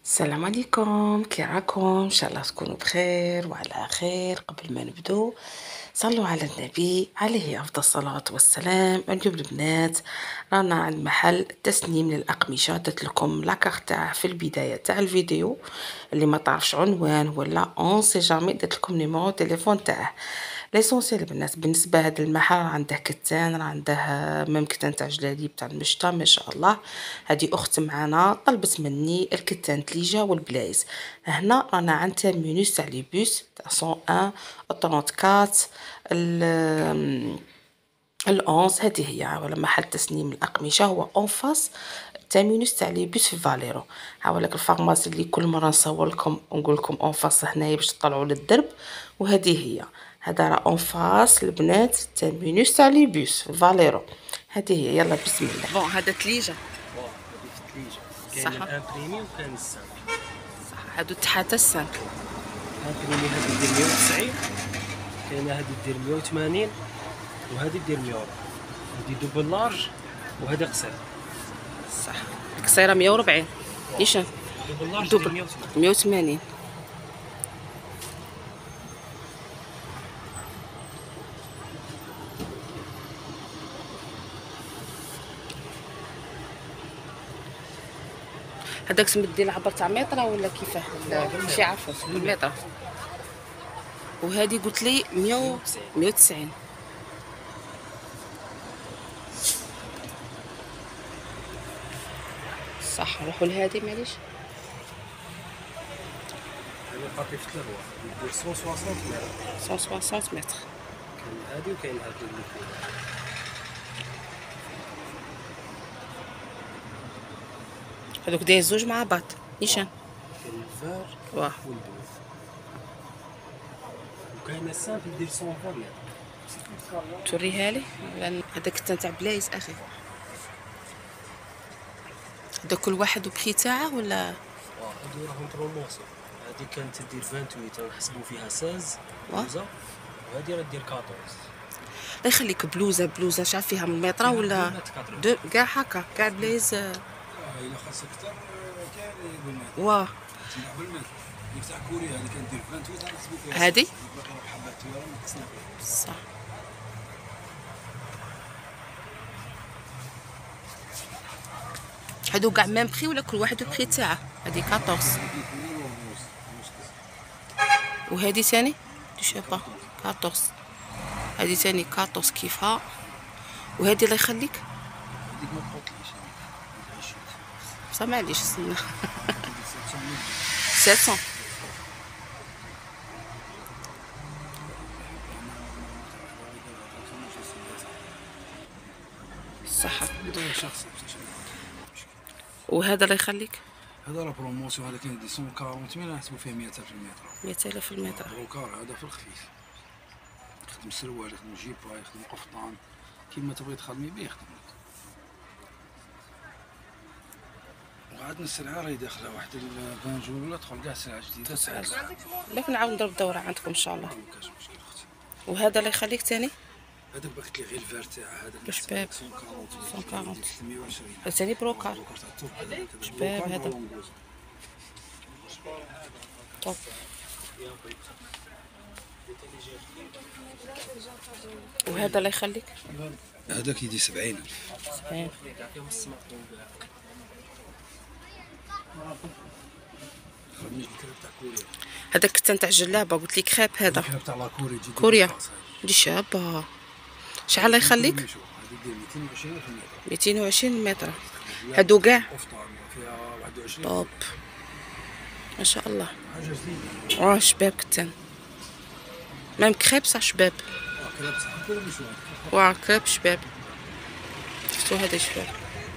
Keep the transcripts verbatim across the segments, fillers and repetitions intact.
السلام عليكم، كي راكم؟ ان شاء الله تكونوا بخير وعلى خير. قبل ما نبدو صلوا على النبي عليه افضل الصلاه والسلام. اليوم البنات رانا عند محل تسنيم للاقمشه، درت لكم لاكارت تاعه في البدايه تاع الفيديو. اللي ما تعرفش عنوان ولا اون سي جامي درت لكم نيميرو تليفون تاعه. ليسونسيال البنات بالنسبه هذا المحل عنده كتان، راه عنده ميم كتان تاع جلاليب تاع المشطه ما شاء الله. هذه اخت معنا طلبت مني الكتان تليجا والبلايز. هنا رانا عند تيرمينوس تاع لي بوس تاع مية وواحد أربعة ال الأونز. هذه هي ولا محل تسنيم الأقمشة، هو اون فاس تيرمينوس تاع لي بوس في فاليرو. هاولك الفارماسي اللي كل مرة نصور لكم ونقول لكم اون فاس هنايا باش تطلعوا للدرب. وهذه هي، هذا راه اون فاس البنات تيرمينوس تاع لي بوس في فاليرو. هذه هي، يلا بسم الله. بون هذا تليجة واه هادي في الثليجة. صح. كاين الامبريمي وكاين السامبل. صح، هادو تحت السامبل. الامبريمي هادي دير مية وتسعين، كاينه هادي دير مية وثمانين، وهادي دير مية وربعين. هادي دوبل لارج وهادي قصير. صح، القصيرة مية وربعين. نيشان دوبل لارج دير دوبل مية وثمانين. مية وثمانين. هذاك سميت ديال العبر تاع متر ولا كيفاه؟ لا ماشي عارفه المتر. وهذه قلت لي مية مية وتسعين. صح، نروحوا لهذه معليش. هادي بقات في ثلاث واحد دير مية وستين متر. مية وستين متر. كاين هادي وكاين هادي اللي فوق. هذوك داير زوج مع بعض نيشان. كاين الفار واه والبلو. وكاين السامبل دير مية وعشرين متر. توريها لي. هذاك تاع بلايز اخي. هذا كل واحد وبخي تاعه ولا؟ واه هادو راهم بروموسيون. هادي كانت دير ثمانية وعشرين ونحسبوا فيها ستة عشر بلوزه، وهادي راه دير أربعطاش. الله يخليك. بلوزه بلوزه شحال فيها من متر ولا دو كاع هكا كاع بلايز؟ الا خاصك اكثر كاين يقول لك واه تلعب المال ديك تاع كوريا اللي كندير ثمانية وعشرين نحسبوا فيها هادي حبات التوالي نقصنا فيها. صح. هادو كاع ميم بخي ولا كل واحد بخي تاعه؟ هادي أربعطاش وهادي ثاني جو با أربعطاش. هادي ثاني أربعطاش كيفها. وهادي الله يخليك هذيك ما تقوليش نعيش بصح معليش استنى. سبعمية. صح. شخصي. وهذا الله يخليك هذا راه بروموسيون، هذا كاين دي مية وأربعين مليون نحسبوا فيه مية ألف المتر. مية ألف المتر. بروكار هذا في الخفيف، يخدم سروال يخدم جيبا يخدم قفطان كيما تبغي تخدمي به يخدم لك. وعندنا السلعه راهي داخله واحد عشرين جول ولا تدخل كاع سلعه جديده سعر لكن نعاود نضرب دوره عندكم ان شاء الله. ما كاش مشكل اختي. وهذا الله يخليك ثاني هذاك باقي لي غير الفار تاعها هذاك شباب. مية وأربعين ثمانمية وعشرين ثاني بروكار شباب. هذا توب. وهذا الله يخليك هذاك يدي سبعين ألف. سبعين. خدمني الكريب تاع كوريا. هذاك كتان تاع الجلابه قلت لك خاب. هذا الكريب تاع لا كوري تجي كوريا دي شابه. شحال الله يخليك؟ هذيك دير ميتين وعشرين في المتر. ميتين وعشرين متر. هادو كاع قفطان فيها واحد وعشرين. توب ما شاء الله. حاجه جديده. واه شباب كتان ميم كريب صح شباب. اه كريب صح كل مشوار. واه كريب شباب. شفتوا هذا شباب.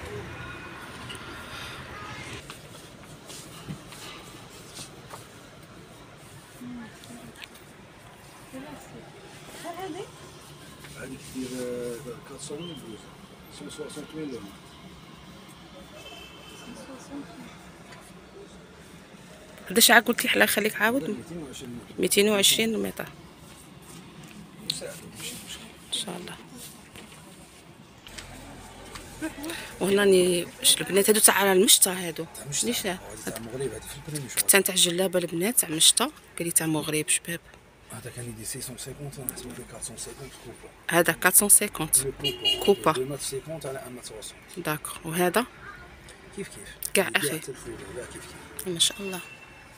هذيك دير أربعمية بلوزه مية وستين مليون. هذا شحال قلت لي؟ الله يخليك عاود. ميتين وعشرين متر. ميتين وعشرين متر يساعدك ماشي مشكل. ان شاء الله. وهنا راني باش البنات هادو تاع المشطه هادو تاع مشتا. ليش هذه تاع المغرب، هذه في البريمي شغل. كان تاع جلابه البنات تاع مشطه قالي تاع مغرب شباب. هذا كان يدي ستمائة وخمسين وانا نحسبو فيه أربعمائة وخمسين كوبا. هذا أربعمائة وخمسين لو كوبا. deux mètres cinquante على un mètre soixante. داكور. وهذا كيف كيف كاع اخي حتى الفوق كاع كيف كيف. ما شاء الله.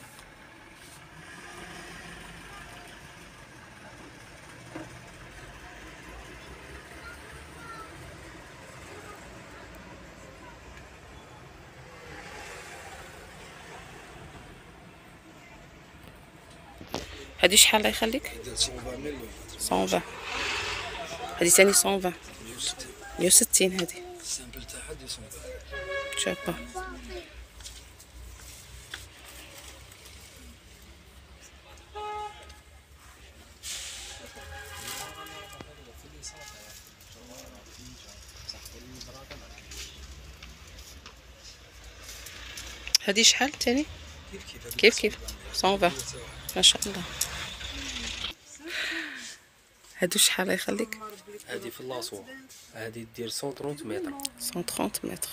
هادي شحال الله يخليك؟ ديال مية وعشرين مليون. مية وعشرين. هادي ثاني مية وعشرين. مية وستين هادي. السامبل تاعها مية وعشرين. شابه. هادي شحال تاني؟ كيف كيف كيف كيف مية وعشرين. ما شاء الله. هادو شحال الله يخليك؟ هذه في لاصوا، هذه دير مية وثلاثين متر. مية وثلاثين متر.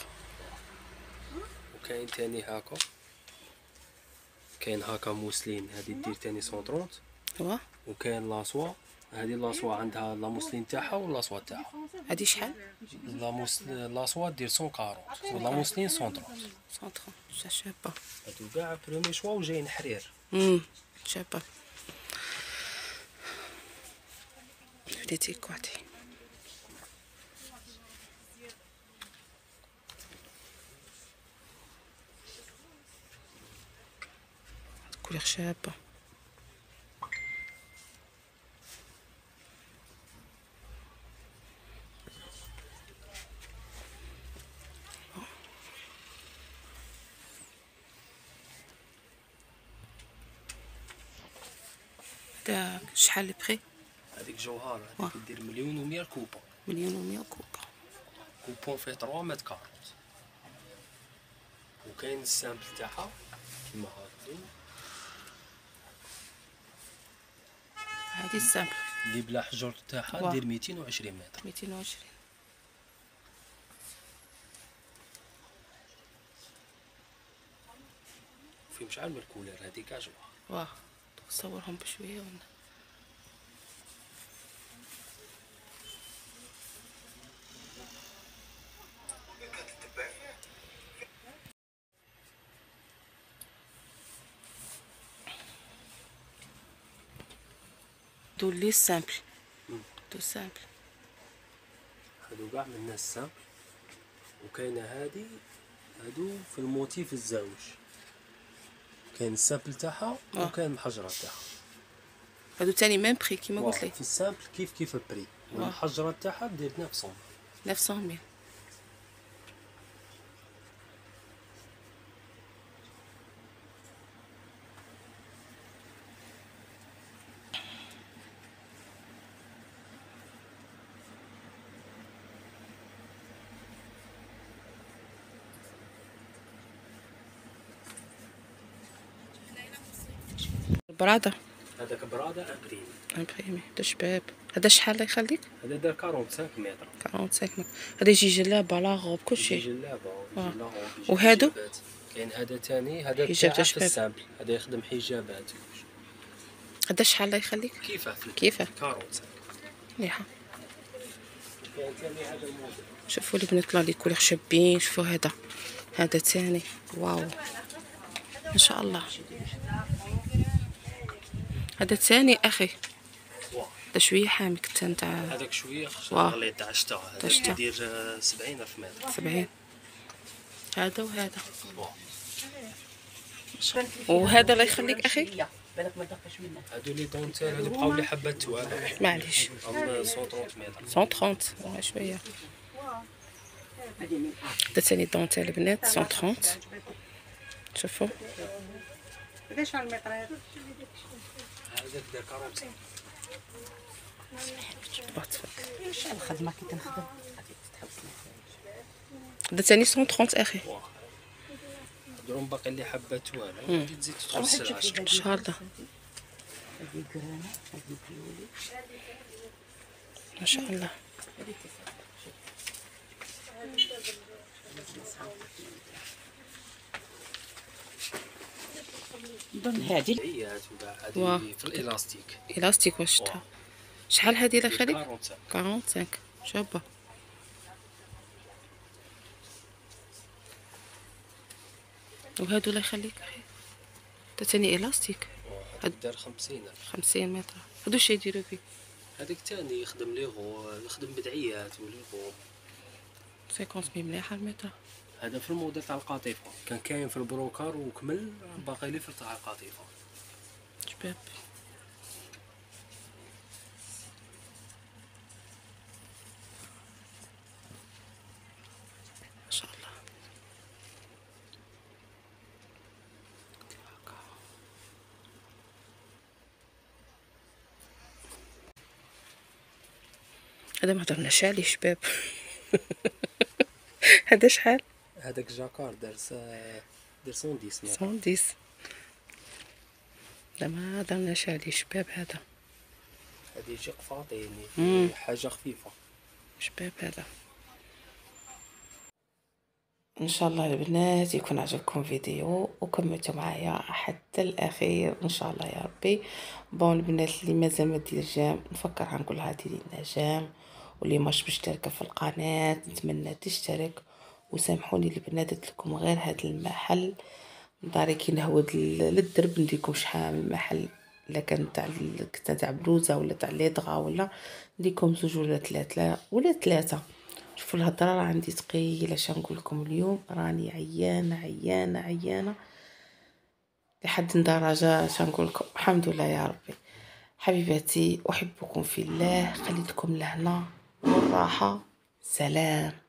وكاين تاني هاكا، كاين هاكا موسلين، هذه دير تاني مية وثلاثين. ايوا. وكاين لاصوا، هذه لاصوا عندها لا موسلين تاعها واللاصوا تاعها. هادي شحال؟ لا موس لاصوا دير مية وأربعين ولا موسلين مية وثلاثين. مية وثلاثين شابه. هادو كاع بريمي شوا وجايين حرير. امم شابه. بديتي كواتي. كولير شابه. هذا شحال البري؟ هذيك جوهر، هذيك دير مليون ومية كوبا. مليون ومية كوبا. كوبون فيه ثلاثة متر كارت. وكاين السامبل تاعها كيما هادو هادي السامبل اللي بلا حجر تاعها واه. دير ميتين وعشرين متر. ميتين وعشرين. فيهم شحال من الكولير، هذيك كاع جوهر. واه نصورهم بشويه ولا دول لي سامبل. دو سامبل. هادو كاع من الناس سامبل. وكاينه هادي، هادو في الموتيف الزاوج، كاين السامبل تاعها وكاين الحجره تاعها. هادو تاني ميم بري كيما قلت لي. في السامبل كيف كيف البري، والحجره تاعها دير تسعمية. تسعمية. برادة. هذاك براده امبريمي. امبريمي دا شباب. هذا شحال الله يخليك؟ هذا دار خمسة وأربعين متر. خمسة وأربعين متر. هذا يجي جلابه لا غوب كلشي. جلابه آه. ويجي لا غوب. وهادو؟ كاين هذا ثاني، هذا حجاب تاع شباب. في السامبل، هذا يخدم حجابات. هذا شحال الله يخليك؟ كيفاه في كيفاه؟ خمسة وأربعين. مليحه. كاين ثاني هذا الموديل. شوفوا البنات لا لي كولير شابين. شوفوا هذا هذا ثاني واو ما شاء الله. هذا ثاني اخي. هذا شويه حامي كنت نتاع هذاك شويه واه. غليظ تاع الشتا، تاع هذا الشتا. يدير سبعين ألف متر. سبعين. هذا وهذا. واه. وهذا الله يخليك اخي. هادو لي دونتيل، هادو بقاو لي حبه توابع. معليش. مية وثلاثين متر. مية وثلاثين واه شويه. هذا ثاني دونتيل البنات مية وثلاثين. شوفوا قداش على المتر هذا؟ هذاك دار خمسين. شحال الخدمه كي تنخدم؟ هذا ثاني مية وثلاثين اخي. درهم باقي لي حبه توابع، غادي تزيد تدخل السلعه. ان شاء الله. هذه كرانه هذه بيولي. ما شاء الله. نظن هادي بدعيات وكاع واه. هذه في الالاستيك. الاستيك واش شفتها؟ شحال هادي لا خالد؟ أربعة وخمسين. أربعة وأربعين شابه. وهادو لا يخليك تا تاني الاستيك هذاك دار خمسين. خمسين متر. هادو اش يديرو بيه؟ هذاك تاني يخدم ليغو، يخدم بدعيات وليغو. خمسين مية مليحه المتر. هذا في الموديل تاع القطيفه، كان كاين في البروكار وكمل باقي لي في تاع القطيفه. شباب ما شاء الله. هذا ما هضرناش عليه شباب. هذا شحال؟ هذاك جاكار دار س... دار سونديس مية. سونديس. لا ما هضرناش عليه شباب. هذا هذه يجي قفاطيني مم. حاجه خفيفه. شباب هذا. ان شاء الله البنات يكون عجبكم فيديو وكملتوا معايا حتى الاخير ان شاء الله يا ربي. بون البنات اللي مازال ما دير جام نفكرها نقولها ديري لنا جام، واللي مش مشتركه في القناه نتمنى تشترك. وسامحوني البنات درت لكم غير هذا المحل داري كي نهود للدرب نديكم شحال من محل، الا كان تاع تاع بلوزه ولا تاع ليدغا ولا نديكم زوج ولا ثلاثه ولا ثلاثه. شوفوا الهضره راه عندي ثقيله. اش نقول لكم اليوم راني عيانه عيانه عيانه لحد درجه. اش نقول لكم الحمد لله يا ربي. حبيباتي احبكم في الله. خليتكم لهنا والراحه. سلام.